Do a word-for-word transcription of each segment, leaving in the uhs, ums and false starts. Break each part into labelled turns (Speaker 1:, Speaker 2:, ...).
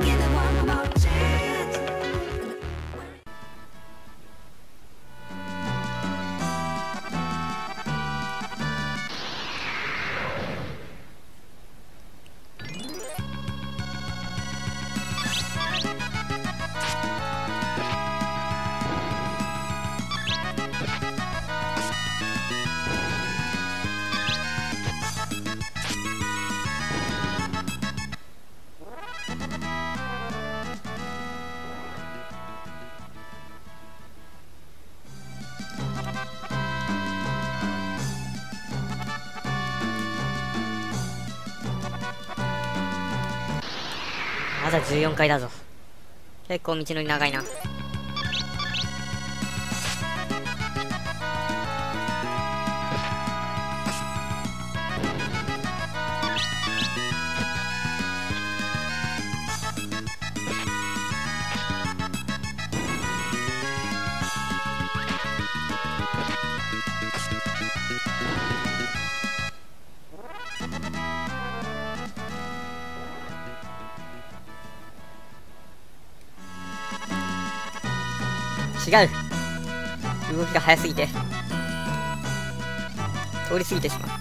Speaker 1: まだじゅうよんかいだぞ。結構道のり長いな。違う。動きが速すぎて通り過ぎてしまう。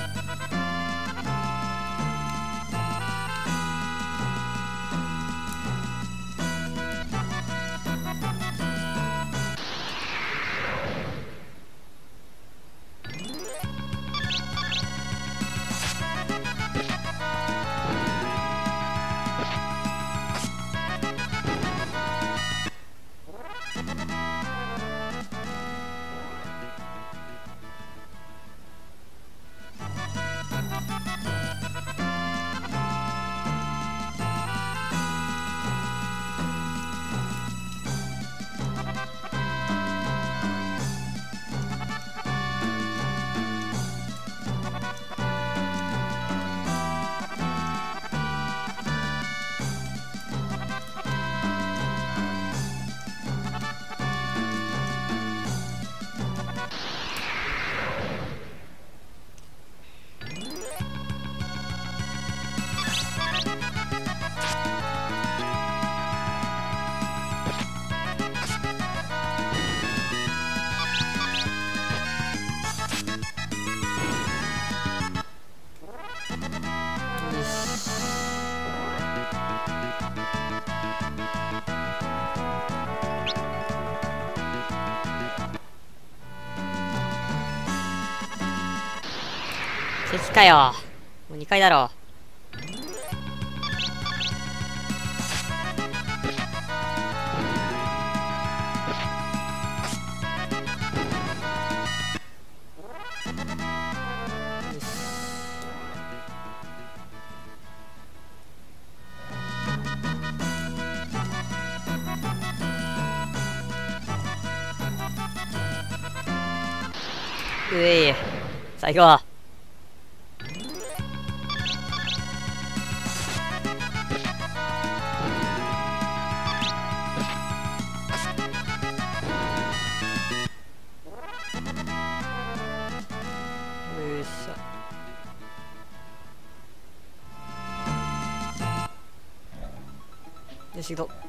Speaker 1: 敵かよ。もうにかいだろ。うい、最後。よし、行くぞ。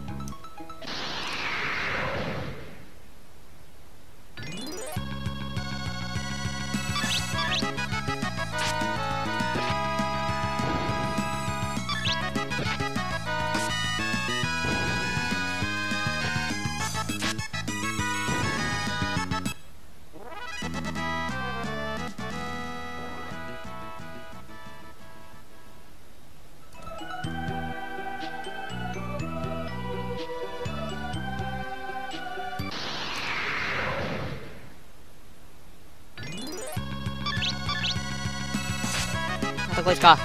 Speaker 1: あとこいつか。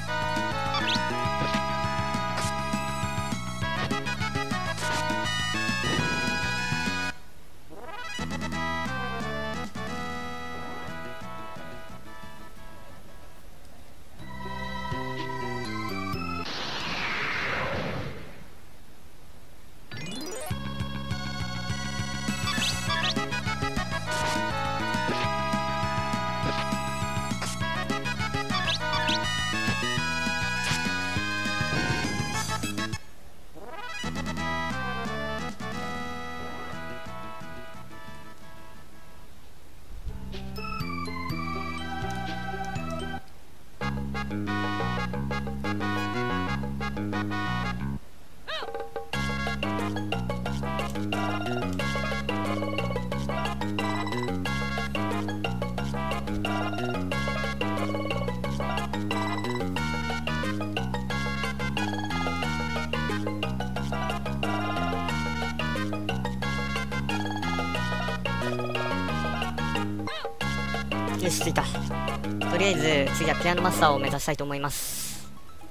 Speaker 1: よし、着いた。とりあえず次はピアノマスターを目指したいと思います。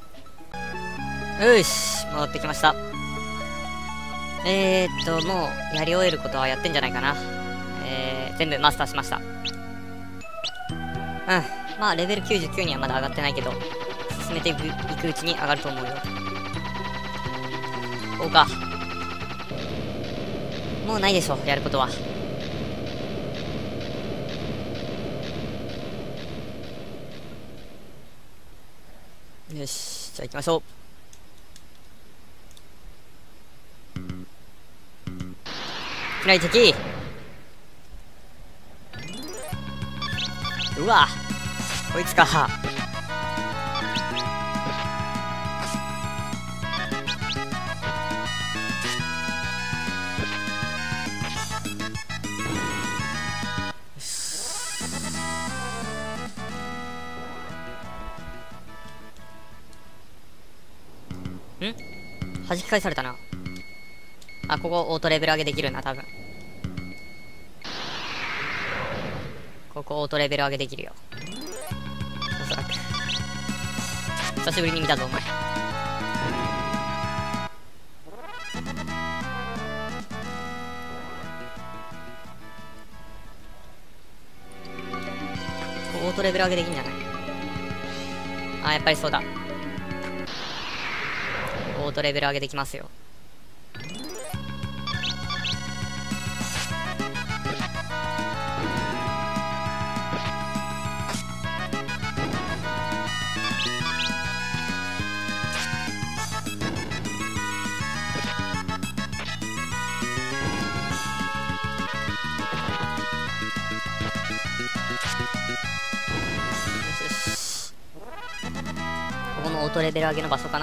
Speaker 1: よし、戻ってきました。えーっともうやり終えることはやってんじゃないかな。えー、全部マスターしました。うん、まあレベルきゅうじゅうきゅうにはまだ上がってないけど、進めていくいくうちに上がると思うよ。こうか。もうないでしょ、やることは。よし、じゃあ行きましょう。嫌い敵。うわ、こいつか。ん？弾き返されたな。あ、ここオートレベル上げできるな、多分。ここオートレベル上げできるよ、おそらく。久しぶりに見たぞ、お前。オートレベル上げできんじゃない？あ、やっぱりそうだ。オートレベル上げできますよ。ここのオートレベル上げの場所かな。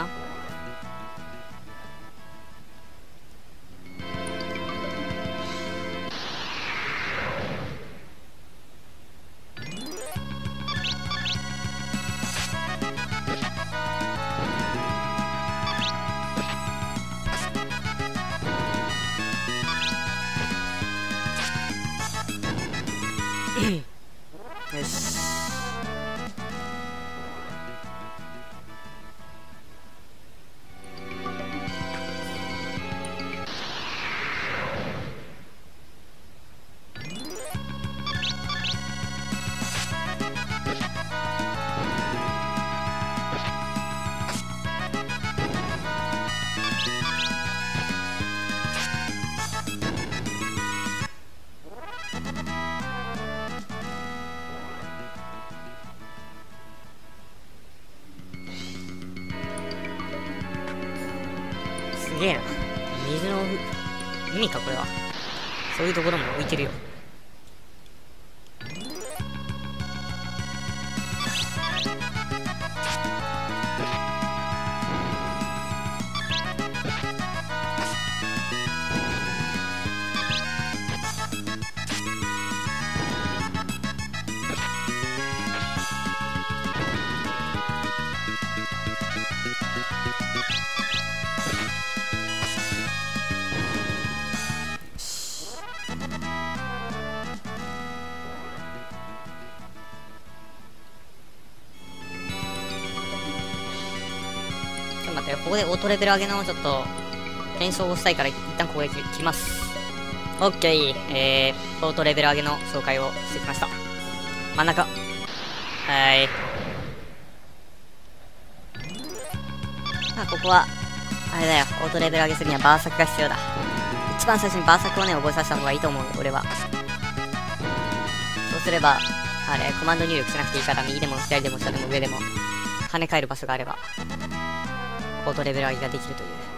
Speaker 1: よし。すげえな。水の海か、これは。そういうところも浮いてるよ。待ってよ、ここでオートレベル上げのちょっと検証をしたいから一旦ここで切ります。オッケー。えー、オートレベル上げの紹介をしてきました。真ん中。はーい。まあここはあれだよ、オートレベル上げするにはバーサクが必要だ。一番最初にバーサクをね覚えさせた方がいいと思うよ、俺は。そうすればあれコマンド入力しなくていいから、右でも左でも下でも上でも跳ね返る場所があればオートレベル上げができるという。